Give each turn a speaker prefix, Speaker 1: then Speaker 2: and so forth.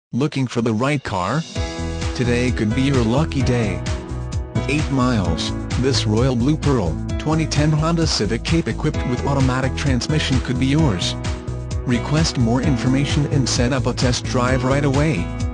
Speaker 1: Looking for the right car? Today could be your lucky day. With 8 miles, this Royal Blue Pearl 2010 Honda Civic Cape equipped with automatic transmission could be yours. Request more information and set up a test drive right away.